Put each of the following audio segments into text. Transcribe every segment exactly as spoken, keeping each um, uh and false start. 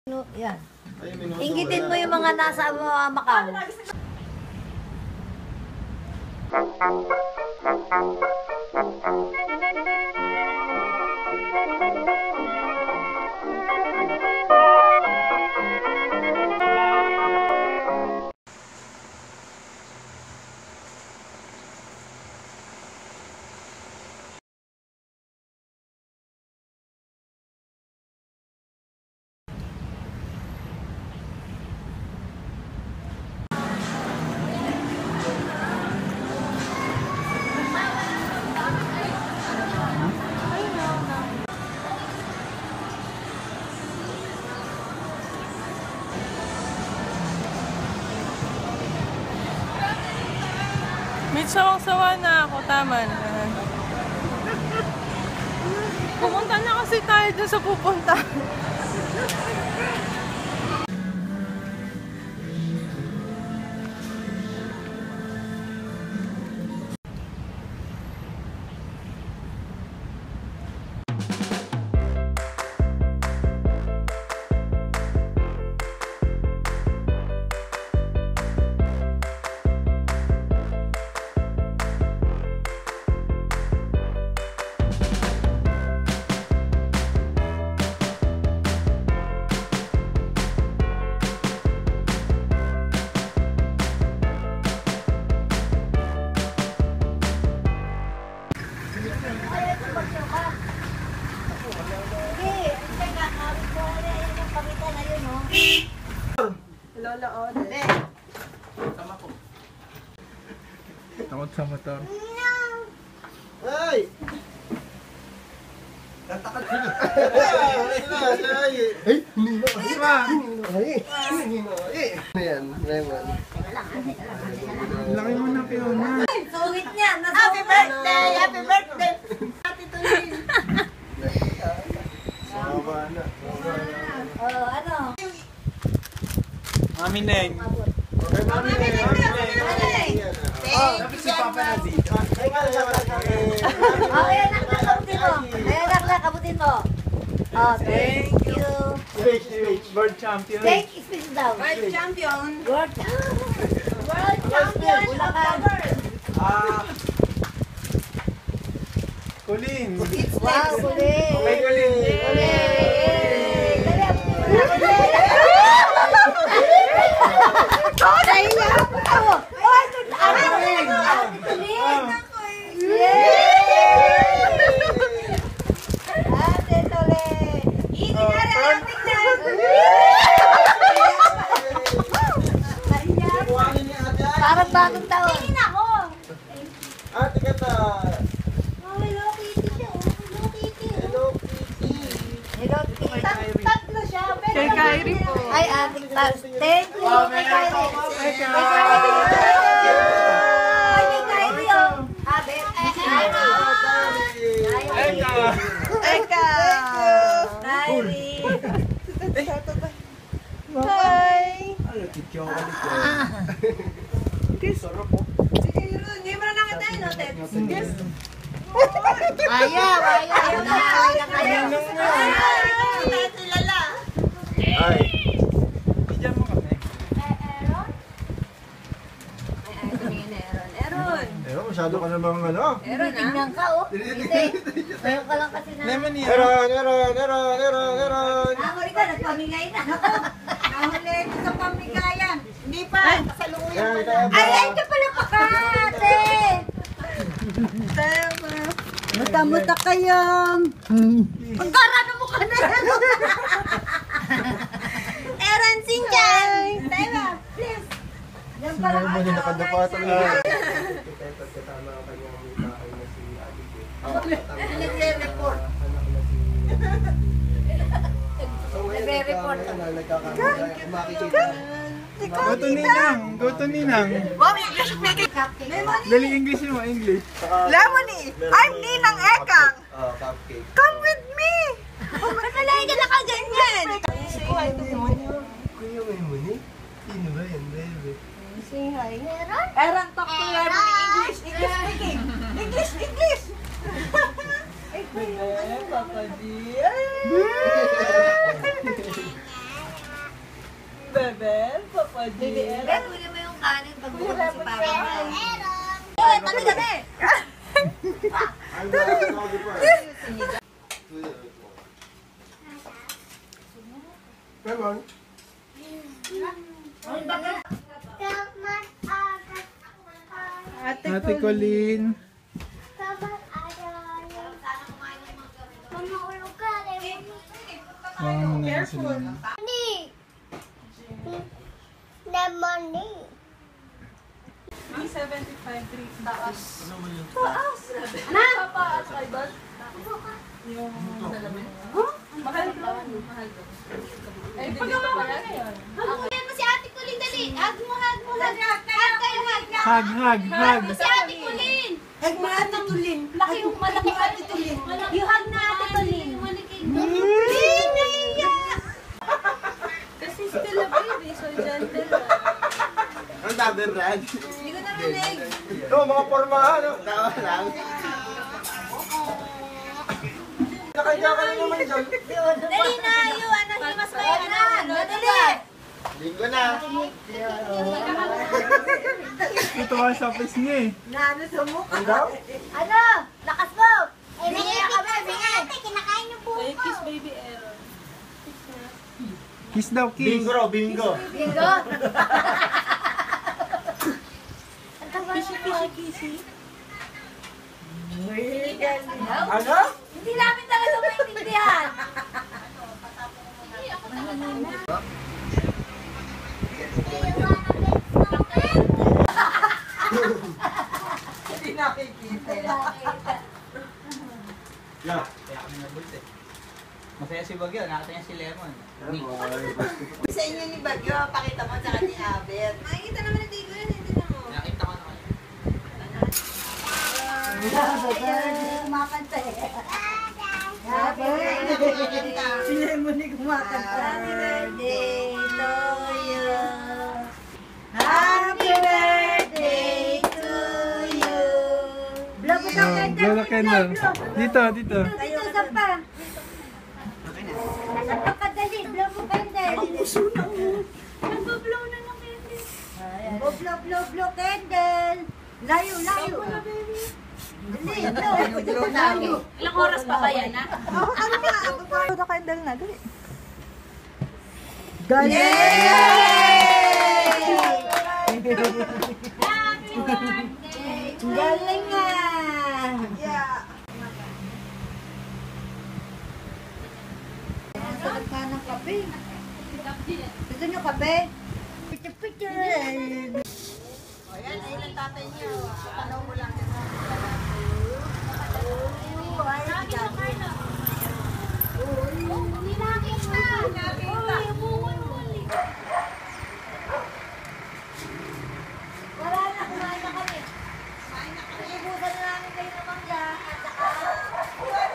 Yan. Inggitin mo yung mga nasa uh, Macau. May sawang-sawa na ako, tama na. Pupunta na kasi tayo dun sa pupunta. Lola Ode. Tama po. Takot sa motor. Ay! Tatakad ko na. Ay! Hindi na. Hindi na. Ay! Hindi na. Ayan. Lemon. Laki mo na, Fiona. Sungit niya. Happy birthday! Happy birthday! Happy Tulin! Sama na. Oh, ano? Mami Neng. Okay, Mami Neng. Mami Neng. Dapat si Papa na dito. Oh, ayan, nakakabutin mo. Ayan, nakakabutin mo. Oh, thank you. Speech, speech. World champion. Thank you, speech daw. World champion! World World champion! Bulacan. Ah. Colin. Wow, kulit. Okay, Colin. Kulit. Dali, abutin mo na. Dali na, abutin mo. Oh, ito. Abutin mo. Abutin mo. Ate Tole. Hindi na rin. Parang bagong taon. Tingin ako. Ate Kata. Oh, Hello Kitty siya. Oh, Hello Kitty. Hello, Kitty. Hello Kitty. Tatlo siya. Pero Kay Kyrie po. Ay, ating tas. Thank you. Kay Kylie. Kay Kylie. Ay, kay Kylie, oh. Ate, eh, Kylie. Eka! Kylie. Hi! Ano, tityo ko ulit. hindi mo na nakita yun, no, Ted? Yes. Ayaw, ayaw. Ayaw na, ayaw na, ayaw. Ay, kilala. Ay. Bigyan mo kami. Aaron? Ay, ay, tumingin na Aaron. Aaron! Eh, masyado ka namang ano. Aaron, ah. Tingnan ka, oh. Hindi. Ngayon ka lang kasi na. Lemon yan. Eron, Eron, Eron, Eron, Eron. Nahuli ka, nagpamigay na. Nahuli ko sa pamigayan. Hindi pa. Kasalukuyan Yan, pa kaya lang. ba? Ay, ka pala pakate. Mata-mata kayang. Ang garano mo ka na. Aaron, Sinchan! Tara, please. Yan pala Ano ka mo na. nakadapatan na? Ito kasama ang kanyang bahay na si Abigail. Nagre-report. Nagre-report. Makikita. Go to Ninang. Go to Ninang. Mom, English speaking. Dali English mo, English. Lemony, I'm Ninang Ekang. Oh, cupcake. Come with me. Matalay ka na kaganyan. Kuya Lemony? Sino ba yan, baby? Say hi. Aaron, talk to Lemony English. English speaking. English, English. Papa dear. Bebel, Papa G. Bebel, kunin mo yung kanin pag bukas si Papa. Ay, tabi kami! Lemon. Ate, Ate Colleen. Wow, mo na yan sila. three seventy-five, three taas. Na! Mahal doon. Mahal doon. Eh, pagawa mo na yun. Hagyan mo si Ate Colleen, dali. Hag mo, hag mo, hag. Hag kayo, hag. Hug, hug, hug. Si Ate Colleen. Hag mo Ate Tulin. Laki yung malaki Ate Colleen. Yung hag na Ate Colleen. Hindi, naiiyak. Kasi still a baby, so gentle lang. Ang dami red. Hindi ko narinig. Oo, mga pormahan. no? Tawa lang. Nakaya ka lang naman dyan. Dali na, yung ano, himas mo yung ano. Dali. Linggo na. Ito ka sa office niya eh. Naano sa mukha. Ang daw? Ano? Lakas mo. Bingay na kami, bingay. Kinakain yung buko. Ay, kiss baby Aaron. Kiss daw, kiss. Bingo raw, bingo. Bingo. Kishy, kishy, kishy. Ano? Hindi namin talaga maintindihan. Hindi nakikita. Yeah. Kaya kami nabulit eh. Masaya si Bagyo, nakita niya si Lemon. Ni. Sa inyo ni Bagyo, pakita mo sa ni Abet. Makikita naman ni Tigo yan, hindi na mo. Nakita ko naman. Kumakanta eh. Sila mo ni kumakanta. Happy birthday to you. Happy birthday to you. Blow mo daw Oh, candle. blow the candle. Dito, dito. Dito, saan pa? Saan pa ka dali? Blow mo candle. Nagbo-blow na ng candle. Blow, blow, blow, blow candle. Layo, layo. Dali, blow. Layo. Ilang oras pa ba yan, ha? Oh, ano nga? Blow the candle na. Dali. Happy birthday to you. Galing nga. Sarap ka ng kape. Gusto niyo kape? Picture-picture. Ayan, ayun ang tatay niya. Tanaw mo lang. Wala na, kumain na kami. Ibusan na namin kayo ng mangga. At saka,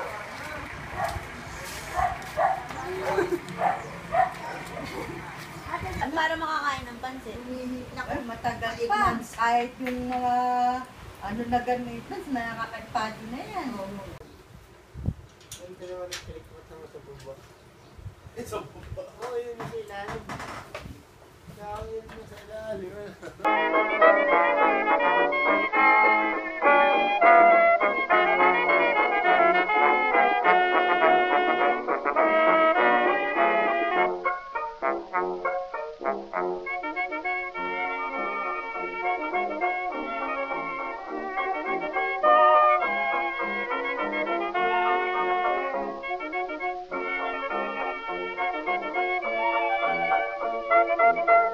At para makakain ng pansit. Naku, matagal eight months. Kahit yung mga ano na ganun eight months, nakakagpado na yan. Hindi naman nag-click mo sa baba. Sa baba? Oo, yun sa ilalim. Kaya yun sa ilalim. Thank you.